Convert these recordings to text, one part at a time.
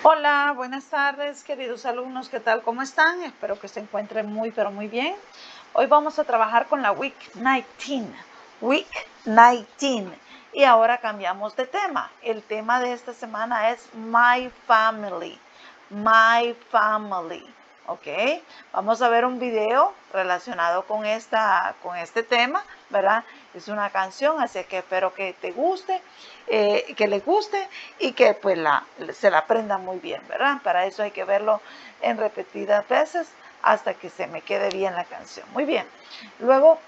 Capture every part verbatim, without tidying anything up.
Hola, buenas tardes, queridos alumnos, ¿qué tal? ¿Cómo están? Espero que se encuentren muy, pero muy bien. Hoy vamos a trabajar con la Week diecinueve. Week diecinueve. Y ahora cambiamos de tema. El tema de esta semana es My Family. My Family. ¿Ok? Vamos a ver un video relacionado con, esta, con este tema, ¿verdad? Es una canción, así que espero que te guste, eh, que les guste y que pues la, se la aprenda muy bien, ¿verdad? Para eso hay que verlo en repetidas veces hasta que se me quede bien la canción. Muy bien. Luego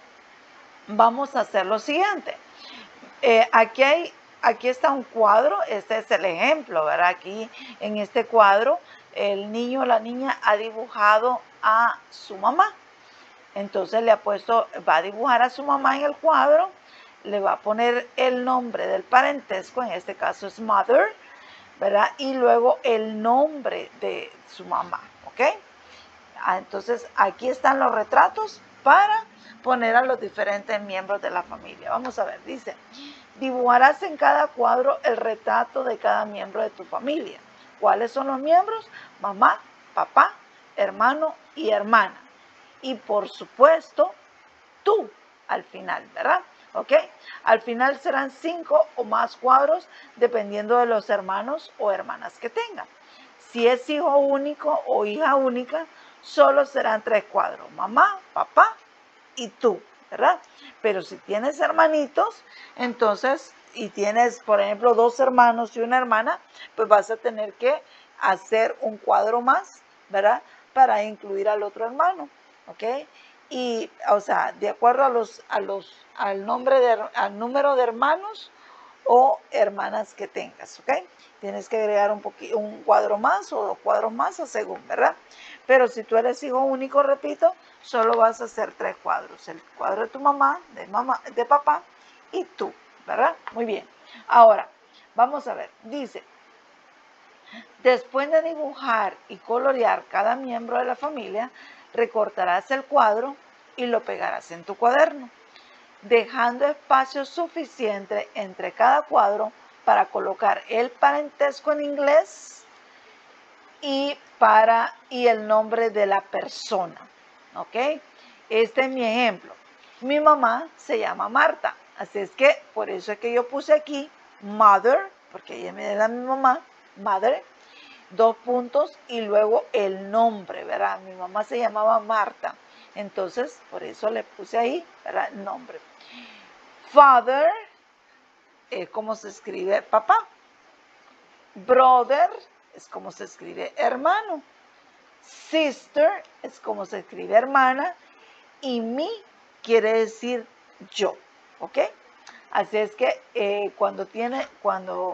vamos a hacer lo siguiente. Eh, aquí hay, aquí está un cuadro, este es el ejemplo, ¿verdad? Aquí en este cuadro el niño o la niña ha dibujado a su mamá. Entonces le ha puesto, va a dibujar a su mamá en el cuadro, le va a poner el nombre del parentesco, en este caso es mother, ¿verdad? Y luego el nombre de su mamá, ¿ok? Ah, entonces aquí están los retratos para poner a los diferentes miembros de la familia. Vamos a ver, dice, dibujarás en cada cuadro el retrato de cada miembro de tu familia. ¿Cuáles son los miembros? Mamá, papá, hermano y hermana. Y por supuesto, tú al final, ¿verdad? ¿Ok? Al final serán cinco o más cuadros dependiendo de los hermanos o hermanas que tengan. Si es hijo único o hija única, solo serán tres cuadros, mamá, papá y tú, ¿verdad? Pero si tienes hermanitos, entonces, y tienes, por ejemplo, dos hermanos y una hermana, pues vas a tener que hacer un cuadro más, ¿verdad? Para incluir al otro hermano, ¿ok? Y, o sea, de acuerdo a los, a los, al, nombre de, al número de hermanos o hermanas que tengas, ¿ok? Tienes que agregar un, un cuadro más o dos cuadros más, o según, ¿verdad? Pero si tú eres hijo único, repito, solo vas a hacer tres cuadros. El cuadro de tu mamá, de, mamá, de papá y tú, ¿verdad? Muy bien. Ahora, vamos a ver. Dice, después de dibujar y colorear cada miembro de la familia, recortarás el cuadro y lo pegarás en tu cuaderno, dejando espacio suficiente entre cada cuadro para colocar el parentesco en inglés y, para, y el nombre de la persona. ¿Ok? Este es mi ejemplo. Mi mamá se llama Marta, así es que por eso es que yo puse aquí mother, porque ella me da mi mamá, mother, dos puntos y luego el nombre, ¿verdad? Mi mamá se llamaba Marta, entonces por eso le puse ahí, ¿verdad? Nombre. Father es como se escribe papá. Brother es como se escribe hermano. Sister es como se escribe hermana. Y me quiere decir yo, ¿ok? Así es que eh, cuando tiene, cuando,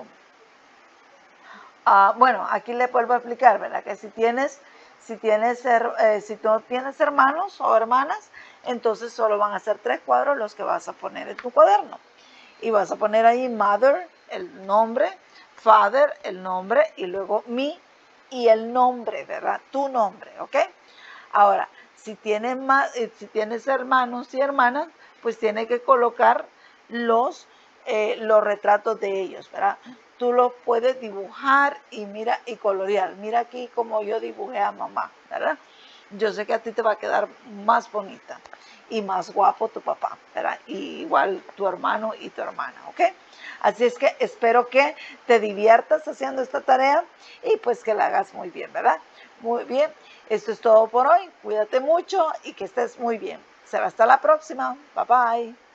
uh, bueno, aquí le vuelvo a explicar, ¿verdad? Que si tienes, si tienes, eh, si tú tienes hermanos o hermanas, entonces solo van a ser tres cuadros los que vas a poner en tu cuaderno. Y vas a poner ahí mother, el nombre, father, el nombre, y luego me y el nombre, ¿verdad? Tu nombre, ¿ok? Ahora, si tienes, más, si tienes hermanos y hermanas, pues tienes que colocar los, eh, los retratos de ellos, ¿verdad? Tú los puedes dibujar y mira y colorear. Mira aquí como yo dibujé a mamá, ¿verdad? Yo sé que a ti te va a quedar más bonita y más guapo tu papá, ¿verdad? Y igual tu hermano y tu hermana, ¿ok? Así es que espero que te diviertas haciendo esta tarea y pues que la hagas muy bien, ¿verdad? Muy bien, esto es todo por hoy. Cuídate mucho y que estés muy bien. Será hasta la próxima. Bye bye.